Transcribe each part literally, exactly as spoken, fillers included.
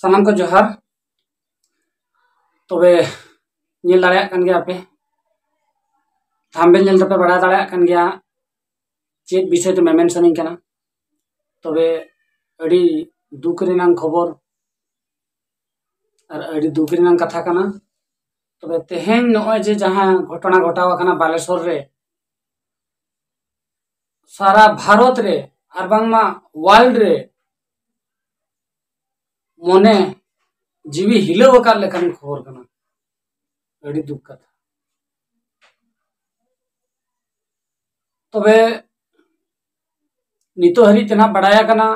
सानाम को जोहार। तबे नेल दाड़ेयाग कान गया पे थाम्बनेल नेल तपे बड़ा दाड़ेयाग कान गया चेक विषय ते मेमेन सनिंग काना। तबे अड़ी दुख रेनांग खबर और अड़ी दुख रेनांग कथा काना। तबे तेहेन नॉय जे जहां घटना घटावा काना बालेश्वर रे सारा भारत रे और बांगमा वर्ल्ड रे मने जीवी हिलाव अकाद लेकान खबर काना। अड़ी दुख कथा। तबे नितो हरी तना बड़ाया काना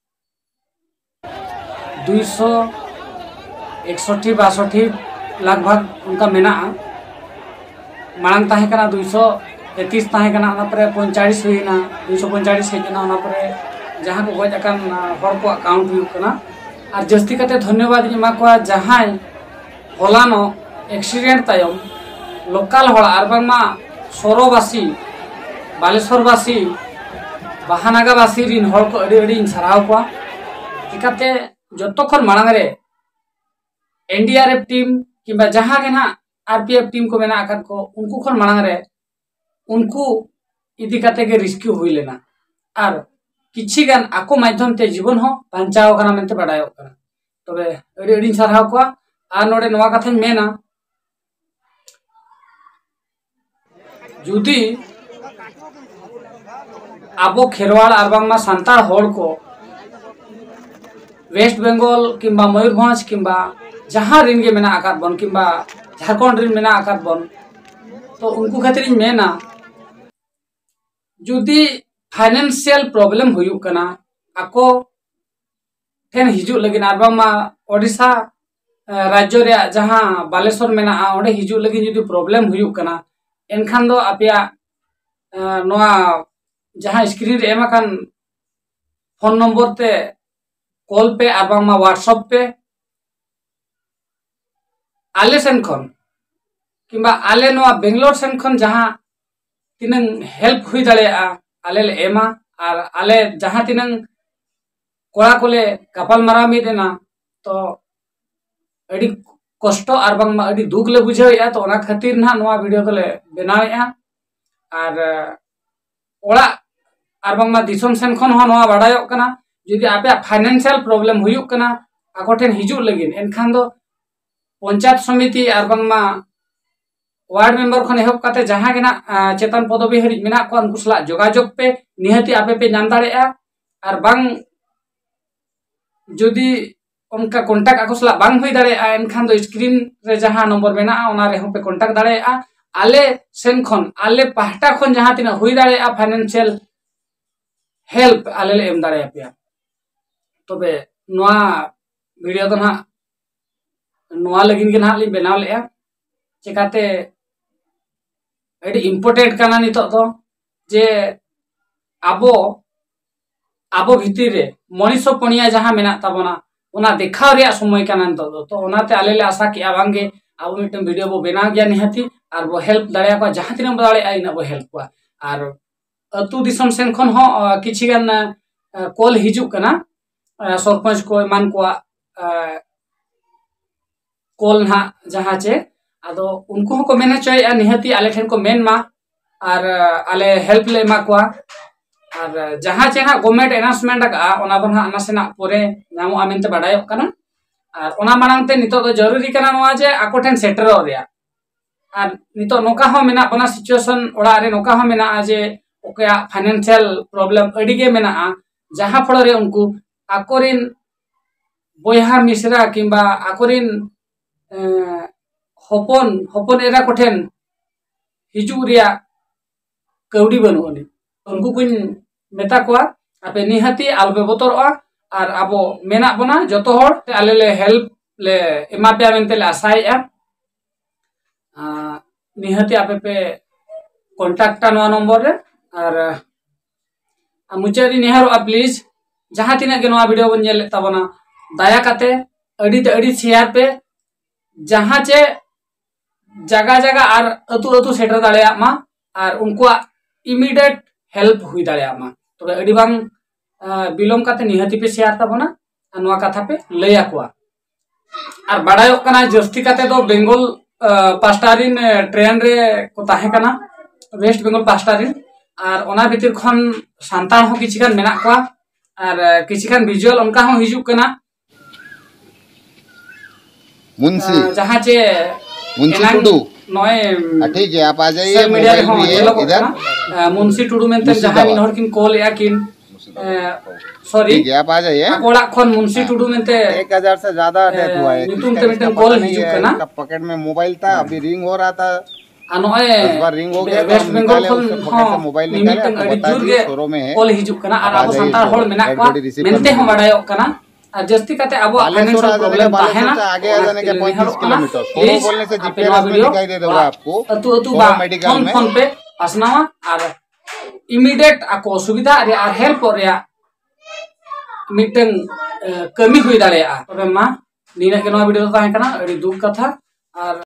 दुई सौ एकसठी बासठी लगभग उनका मेना मांग ताहे काना दुई सौ तैतीस ताहे काना ओना परे पैंतालीस हुईना दुई सौ पैंतालीस हेजना ओना परे जहां को गज अकान हर को काउंट हुई काना। और जस्ती कते धन्यवाद इमा को जहां हलानो एक्सीडेंट तायम लोकल हड़ और बांगमा सरोबासी बालेश्वरवासी बाहानागावासी रिन हड़ को अड़ी अड़ी साराव को चिकाते जतो खन मांग रे एनडीआरएफ टीम किंबा जहां के ना आरपीएफ टीम को मेना आकाद को उनको खन मांग रे उनको इदी कते के रेस्क्यू हुई लेना और किछि गान आको माध्यम ते जीवन हो बांचाव काना मेनते बाडायो काना। तबे अड़ी अड़ी साराव को आ नोडे नवा कथाñ मेना जुदी आबो खेरवाड़ और बांगमा सांतार होड़ को वेस्ट बेंगल किंबा मयूरभंज किंबा जहां रिन के मेना आकाद बन किंबा झारखंड रिन मेना आकाद बन तो उनको खातिर मेना जुदी फाइनेंशियल प्रॉब्लम हुई कना आको ठेन हिजू लगिन और बांगमा ओडिशा राज्य रे जहां बालेश्वर मेना ओंडे हिजू लगिन जुदी प्रॉब्लम हुई कना एनखान दो आपया नोआ जहां स्क्रीन रे एमा कान फोन नंबर ते कॉल पे और बांगमा व्हाट्सएप पे आले सेन खन किंबा आले नोआ बेंगलोर सेन खन जहां तिनंग हेल्प हुई दाड़ेया आले ले एमा और आले जहां तिनंग कोड़ा कोले कपाल मारा मिदेना तो अड़ी कष्ट और बांगमा अड़ी दुख ले बुझावेया। तो ओना खातिर ना नोआ वीडियो तो ले बनावेया और ओड़ा और बांगमा दिसम सेन खन हो नोआ बाडायो कना जुदी आपे फाइनेंशियल प्रॉब्लम हुई कना आको ठेन हिजू लगिन एनखान दो पंचायत समिति और बांगमा वार्ड मेंबर खन एहब काते जहां के ना चेतन पदवी हरि मेना को उनको सला जोगाजोग पे निहति आपे पे नाम दाड़ेया और बांग जुदी उनका कांटेक्ट आको सला बांग हुई दाड़ेया एनखान दो स्क्रीन रे जहां नंबर मेना ओना रे हम पे कांटेक्ट दाड़ेया आले सेन खन आले पाहटा खन जहां तिना हुई दाड़ेया फाइनेंशियल हेल्प आले ले एम दाड़ेया पे। तबे नोआ वीडियो तो ना नोआ लगिन के ना ली बनाव लेया चिकाते अड़ी इम्पोर्टेंट काना नितो तो जे आबो आबो भितर रे मनीषो पणिया जहां मेना ताबोना ओना देखाव रे समय काना नितो तो ओनाते आले ले आशा के आबांगे आबो मिटन वीडियो बो बना गया निहति और बो हेल्प दाड़ेया को जहां तिना दाड़े आइना बो हेल्प को और अतु दिसम सेन खन हो किछि गान कॉल हिजू कना सरपंच को मान को कॉल ना जहां चे आदो उनको को मेना चाहिए निहति आले ठेन को मेन मा और आले हेल्प ले मा को और जहां चे ना गवर्नमेंट अनाउंसमेंट का ओना दो ना नासेना परे नामो आमेनते बाडायो कना और ओना मानंगते नितो तो जरूरी कना नोआ जे आको ठेन सेटरो रेया और नितो नोका हो मेना बना सिचुएशन ओड़ा रे नोका हो मेना जे ओकया फाइनेंशियल प्रॉब्लम अड़ी गे मेना जहां फड़ रे उनको आकोरिन बोयहा मिश्रा किंबा आकोरिन हपन हपन एरा कोठेन हिजू रिया कौड़ी बनुनी उनको कुछ मेता को आपे निहति आलबे बतरवा और आबो मेना बना जतो हर आले ले हेल्प ले एमा पे मेनते ले आसाया निहति आपे पे कांटेक्ट नो नंबर रे और मुचारी नेहरो प्लीज जहां तिना के नोआ वीडियो बन नेल ताबना दया काते अड़ी ते अड़ी शेयर पे जहां चे जगह जगह और अतु अतु सेटर दाड़ेया मा और उनको इमीडिएट हेल्प हुई दाड़ेया मा। तो अड़ी बांग बिलोम काते निहति पे शेयर ताबना नोआ कथा पे लैया को। और बड़ायोग कना जस्ती काते दो बेंगल पास्टारिन ट्रेन रे को ताहे कना वेस्ट बेंगल पास्टारिन और ओना भीतर खन सांताल हो किछि खान मेना को और किछि खान विजुअल उनका हो हिजुक कना मुंशी जहां चे मुंशी टुडू नय ठीक है आप आ जाइए मोबाइल भी है इधर मुंशी टुडू मेनते जहां इन हर किन कॉल या किन सॉरी ठीक है आप आ जाइए कोड़ा खन मुंशी टुडू मेनते एक हजार से ज्यादा डेथ हुआ है नितुम ते मिटन कॉल हिजुक कना पॉकेट में मोबाइल था अभी रिंग हो रहा था अनोए रिंग हो गया वेस्ट बंगाल खन मोबाइल निकाले अडी जुर के शोरूम में है कॉल हिजुक कना और अब संतार होल मेना को मेनते हम बड़ायो कना जस्ती काते अब फाइनेंशियल प्रॉब्लम ताहेना आगे आ जाने के पैंतीस किलोमीटर फोन बोलने से जीपीएस में दिखाई दे देगा आपको तू तू बा फोन फोन पे असनावा और इमीडिएट आको सुविधा रे और हेल्प रे मिटन कमी हुई दाड़े आ तबे मा नीना के नो वीडियो ताहे कना अडी दुख कथा और